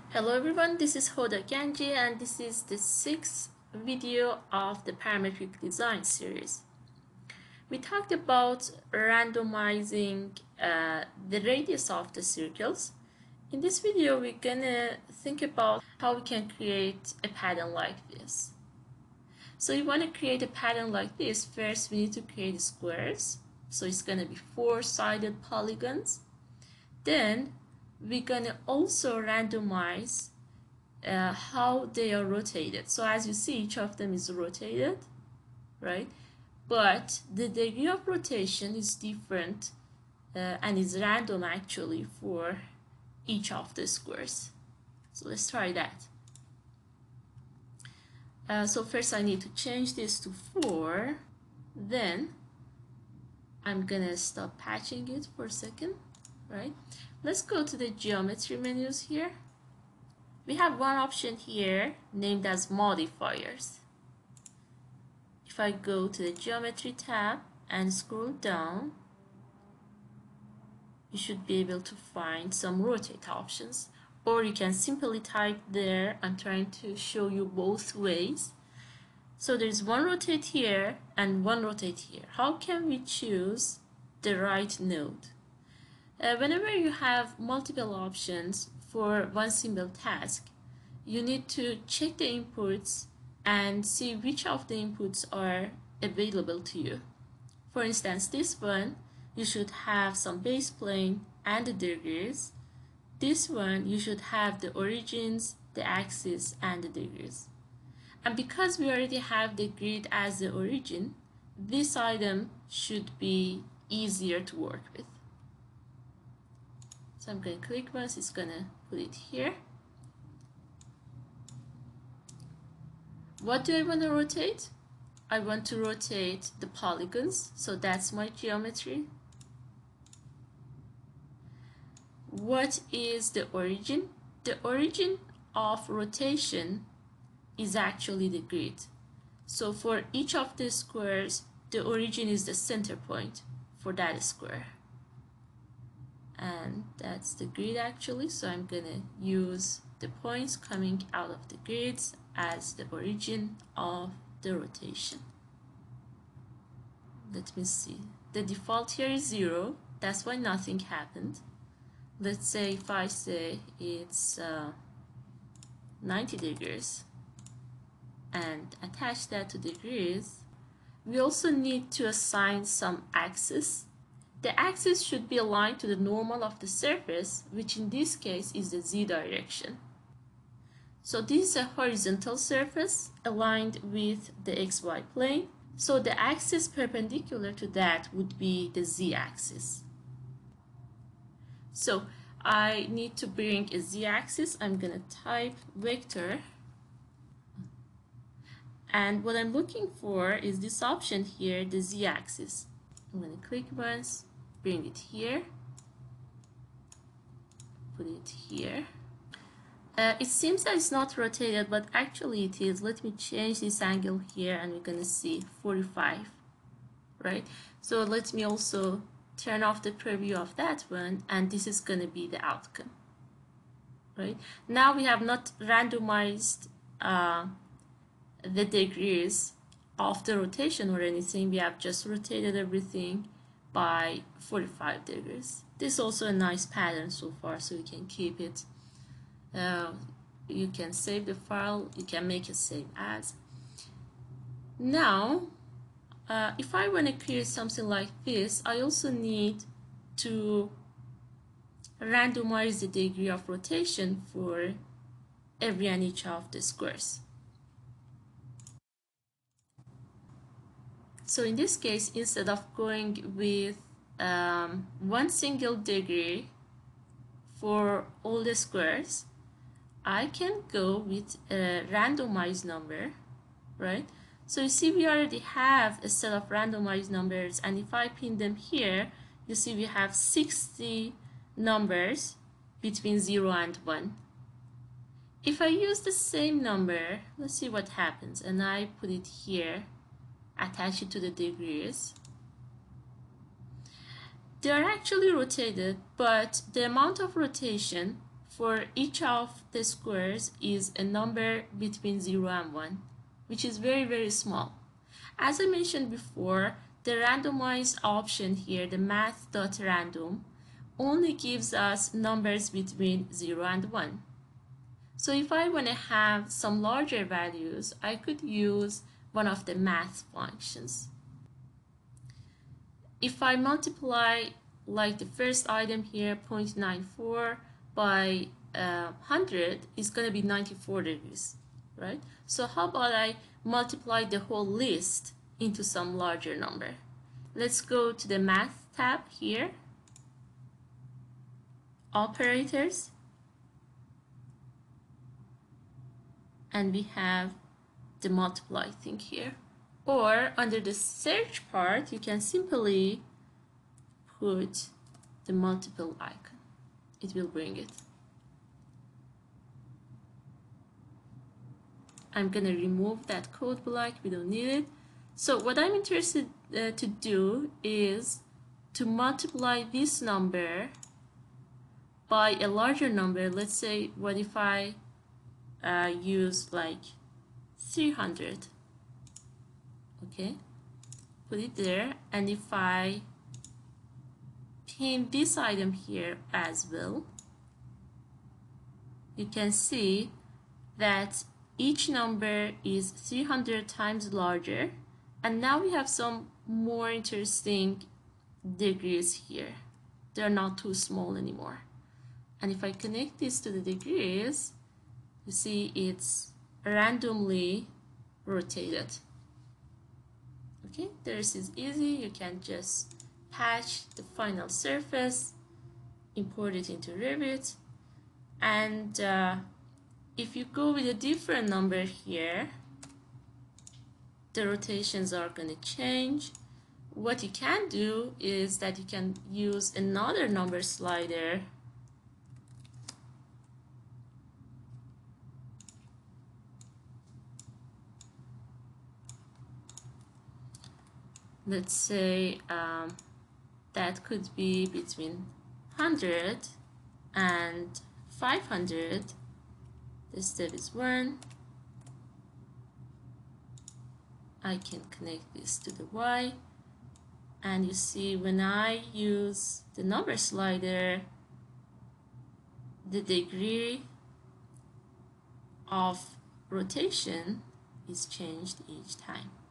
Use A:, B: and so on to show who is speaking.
A: Hello everyone, this is Hoda Ganji and this is the sixth video of the Parametric design series. We talked about randomizing the radius of the circles. In this video, we're gonna think about how we can create a pattern like this. So you want to create a pattern like this, first we need to create squares. So it's gonna be four-sided polygons. Then we're gonna also randomize how they are rotated. So as you see, each of them is rotated, right? But the degree of rotation is different and is random actually for each of the squares. So let's try that. So first I need to change this to 4. Then I'm gonna stop patching it for a second, right? Let's go to the geometry menus here. We have one option here named as modifiers. If I go to the geometry tab and scroll down, you should be able to find some rotate options, or you can simply type there. I'm trying to show you both ways. So there's one rotate here and one rotate here. How can we choose the right node? Whenever you have multiple options for one single task, you need to check the inputs and see which of the inputs are available to you. For instance, this one, you should have some base plane and the degrees. This one, you should have the origins, the axis, and the degrees. And because we already have the grid as the origin, this item should be easier to work with. So I'm going to click once, it's going to put it here. What do I want to rotate? I want to rotate the polygons, so that's my geometry. What is the origin? The origin of rotation is actually the grid. So for each of the squares, the origin is the center point for that square. And that's the grid actually, so I'm gonna use the points coming out of the grids as the origin of the rotation. Let me see. The default here is 0, that's why nothing happened. Let's say if I say it's 90 degrees and attach that to degrees, we also need to assign some axis. The axis should be aligned to the normal of the surface, which in this case is the z direction. So this is a horizontal surface aligned with the xy plane. So the axis perpendicular to that would be the z-axis. So I need to bring a z-axis. I'm going to type vector. And what I'm looking for is this option here, the z-axis. I'm going to click once, bring it here, put it here. It seems that it's not rotated, but actually it is. Let me change this angle here and we're going to see 45, right? So let me also turn off the preview of that one, and this is going to be the outcome, right? Now we have not randomized the degrees of the rotation or anything. We have just rotated everything by 45 degrees. This is also a nice pattern so far, so you can keep it. You can save the file, you can make it save as. Now, if I want to create something like this, I also need to randomize the degree of rotation for every and each of the squares. So in this case, instead of going with one single degree for all the squares, I can go with a randomized number, right? So you see we already have a set of randomized numbers, and if I pin them here, you see we have 60 numbers between 0 and 1. If I use the same number, let's see what happens, and I put it here, attach it to the degrees. They are actually rotated, but the amount of rotation for each of the squares is a number between 0 and 1, which is very small. As I mentioned before, the randomize option here, the math.random, only gives us numbers between 0 and 1. So if I want to have some larger values, I could use one of the math functions. If I multiply, like the first item here, 0.94 by 100 is going to be 94 degrees, right? So how about I multiply the whole list into some larger number? Let's go to the math tab here, operators, and we have the multiply thing here. Or under the search part, you can simply put the multiple icon. It will bring it. I'm gonna remove that code block, we don't need it. So what I'm interested to do is to multiply this number by a larger number. Let's say, what if I use like 300? Okay, put it there, and if I pin this item here as well, you can see that each number is 300 times larger, and now we have some more interesting degrees here. They're not too small anymore. And if I connect this to the degrees, you see it's randomly rotated. Okay, this is easy. You can just patch the final surface, import it into Revit, and if you go with a different number here, the rotations are going to change. What you can do is that you can use another number slider let's say that could be between 100 and 500. This step is 1. I can connect this to the Y, and you see when I use the number slider, the degree of rotation is changed each time.